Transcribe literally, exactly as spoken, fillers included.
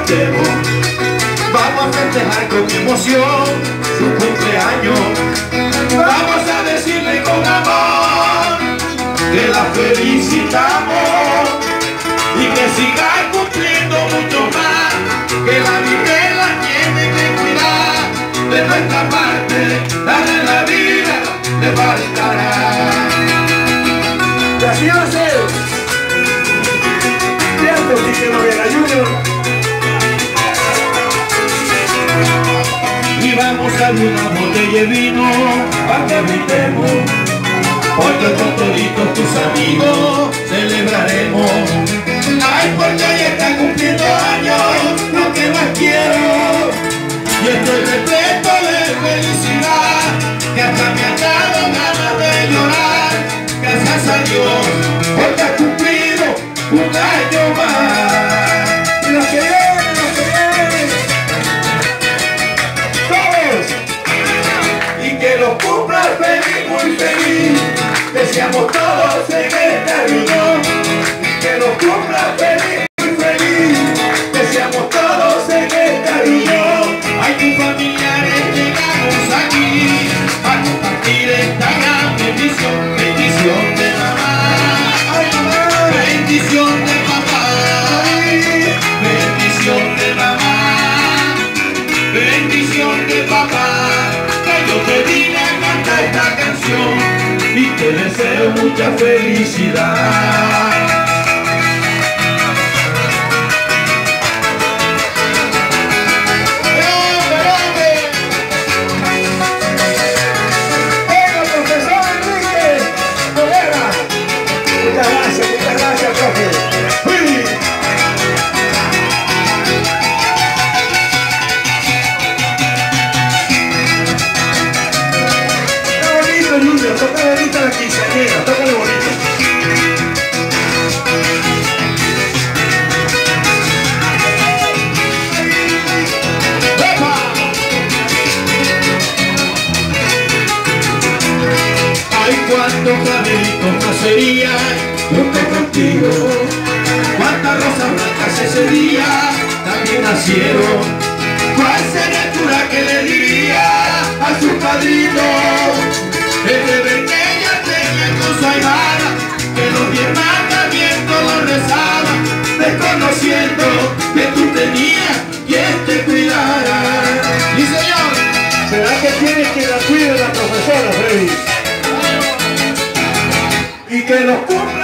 cantemos, vamos a festejar con emoción su cumpleaños. Vamos a decirle con amor que la felicitamos y que siga cumpliendo mucho más, que la Virgen la tiene que cuidar. De nuestra parte, darle la vida le faltará. Y así va a ser. Cierto, sí que no viene Junior. Y vamos a abrir una botella de vino para que brindemos, porque con toditos tus amigos celebraremos. Ay, porque hoy está cumpliendo años lo que más quiero, y estoy repleto de felicidad, que hasta me ha dado ganas de llorar. Gracias a Dios porque ha cumplido un año más. Y los que vienen, los que vienen. Todos. Y que los cumpla feliz, muy feliz. Deseamos todos en esta reunión. Que los cumpla feliz, muy feliz. Deseamos todos en esta reunión. Hay tus familiares llegamos aquí a compartir esta gran bendición. Bendición de mamá, Ay, mamá. bendición de papá, bendición de mamá, bendición de papá. Que yo te vine a cantar esta canción y te deseo mucha felicidad. Venga, profesor Enrique Morera. Muchas gracias, muchas gracias, profe. Uy. Está bonito, Junior, toca bonito la quinceañera, tócale bonito. ¡Epa! Ay, cuántos clavelitos nacerían junto contigo, cuántas rosas blancas ese día también nacieron. ¿Cuál sería el cura que le diría a su padrino el deber que ella tenía con su ahijada, que los diez mandamientos los rezaba, desconociendo que tú tenías quien te cuidara? ¡Sí, señor! ¿Será que tiene que la cuide la profesora, Freddy? Y que los cumpla